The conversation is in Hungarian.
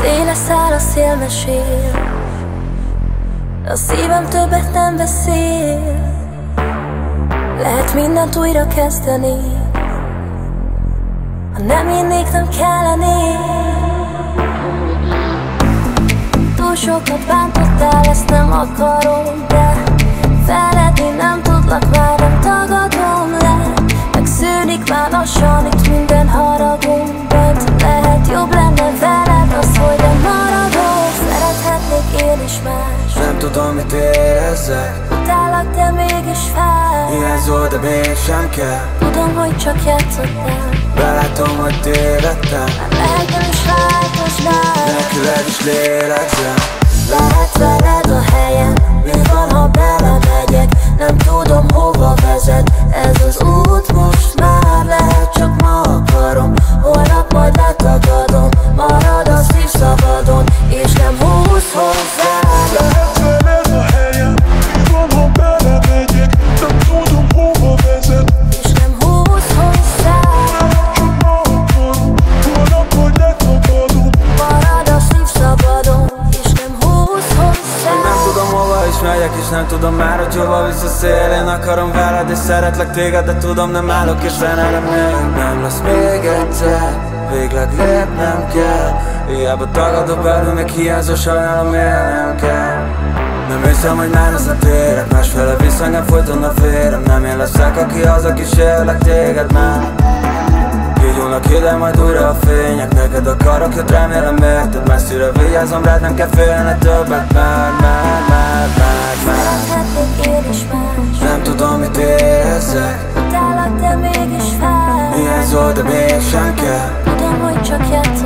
Széles száll, a szél mesél, a szívem többet nem beszél. Lehet mindent újra kezdeni, ha nem hinnék, nem kellenék. Túl sokat bántottál, ezt nem akarom, de feledni nem tudlak, már nem tagadom le. Megszűnik már lassan itt minden haragom bent. Lehet jobb lenne veled az, hogy nem maradok. Szerethetnék én is más, nem tudom, mit érezzek. utállak, de mégis fáj. Hiányzol, de mégsem kell. Tudom, hogy csak játszottál, belátom, hogy tévedtem. lelkem is változnál, Nélküled is lélegzem. lehet veled a helyem. Mi van, ha belemegyek? Nem tudom, hova vezet ez az út most már. Lehet csak ma akarom, holnap majd letagadom. Marad a szív szabadon, és nem húz hozzá. Lehet veled a helyem. Mi van, ha belemegyek? Nem tudom, hova vezet. És nem húz hozzá. Lehet csak ma akarom, holnap majd letagadom. Marad a szív szabadon, és nem húz hozzá. Nem tudom, hova is megyek, és nem tudom már, hogy hova visz a szél. Én akarom veled, és szeretlek téged, de tudom, nem állok, és fenelem még. Nem lesz még egyszer, végleg lépnem kell. Hiába tagadok belül, még hiányzó, sajnálom, élnem kell. Nem hiszem, hogy már az a térek, másfele visz engem folyton a férem. Nem én leszek, aki az, aki kísérlek téged már. Gyújulnak ide, majd újra a fények. Neked akarok, jött, remélem érted. Messzire vigyázom rád, nem kell félne többet. Már Szerethetnék én is más, nem tudom, mit érezzek. utállak, de mégis fáj. Hiányzol, de mégsem kell. Tudom, hogy csak játszol.